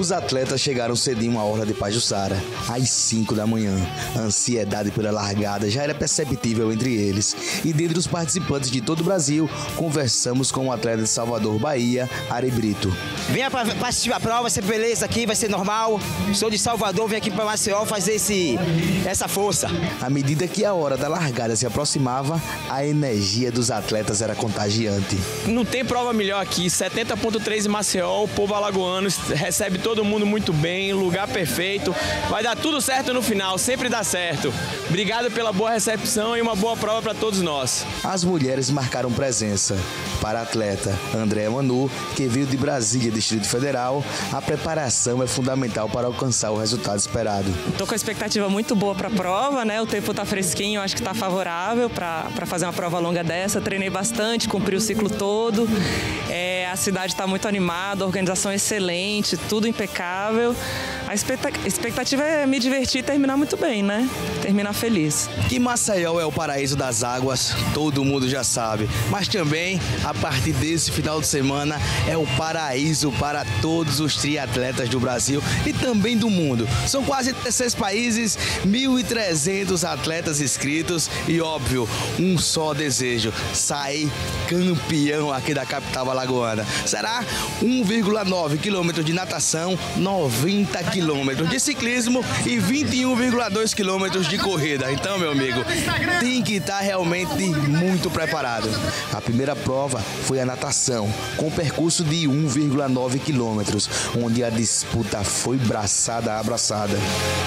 Os atletas chegaram cedinho à orla de Pajuçara, às 5 da manhã. A ansiedade pela largada já era perceptível entre eles. E dentre os participantes de todo o Brasil, conversamos com o atleta de Salvador, Bahia, Ari Brito. Venha para assistir a prova, vai ser beleza aqui, vai ser normal. Sou de Salvador, vim aqui para Maceió fazer essa força. À medida que a hora da largada se aproximava, a energia dos atletas era contagiante. Não tem prova melhor aqui, 70.3 em Maceió, o povo alagoano recebe todo mundo muito bem, lugar perfeito, vai dar tudo certo no final, sempre dá certo. Obrigado pela boa recepção e uma boa prova para todos nós. As mulheres marcaram presença. Para a atleta Andréa Manu, que veio de Brasília, Distrito Federal, a preparação é fundamental para alcançar o resultado esperado. Estou com a expectativa muito boa para a prova, né? O tempo está fresquinho, acho que está favorável para fazer uma prova longa dessa. Treinei bastante, cumpri o ciclo todo. A cidade está muito animada, a organização é excelente, tudo impecável. A expectativa é me divertir e terminar muito bem, né? Terminar feliz. Que Maceió é o paraíso das águas, todo mundo já sabe. Mas também, a partir desse final de semana, é o paraíso para todos os triatletas do Brasil e também do mundo. São quase 16 países, 1.300 atletas inscritos e, óbvio, um só desejo: sair campeão aqui da capital alagoana. Será 1,9 quilômetros de natação, 90 quilômetros de ciclismo e 21,2 quilômetros de corrida. Então, meu amigo, tem que estar realmente muito preparado. A primeira prova foi a natação, com percurso de 1,9 quilômetros, onde a disputa foi braçada a braçada.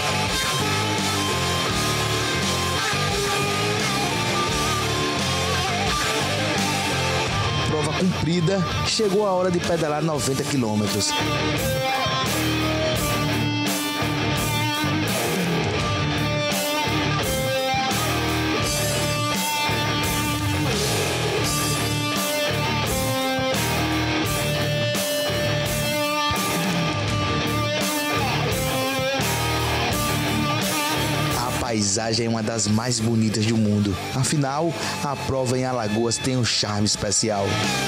Prova cumprida, chegou a hora de pedalar 90 quilômetros. A paisagem é uma das mais bonitas do mundo. Afinal, a prova em Alagoas tem um charme especial.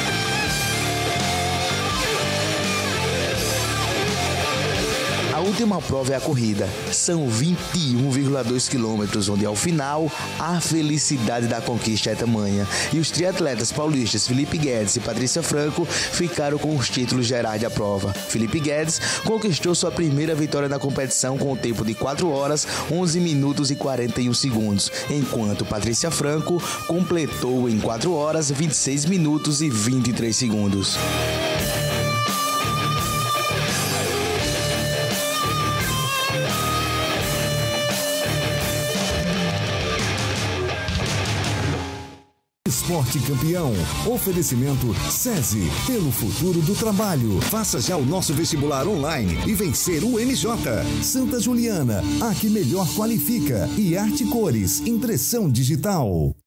A última prova é a corrida. São 21,2 quilômetros, onde ao final a felicidade da conquista é tamanha. E os triatletas paulistas Felipe Guedes e Patrícia Franco ficaram com os títulos gerais da prova. Felipe Guedes conquistou sua primeira vitória na competição com o tempo de 4 horas, 11 minutos e 41 segundos, enquanto Patrícia Franco completou em 4 horas, 26 minutos e 23 segundos. Esporte Campeão. Oferecimento SESI, pelo futuro do trabalho. Faça já o nosso vestibular online e vencer o MJ. Santa Juliana, a que melhor qualifica. E Arte Cores, impressão digital.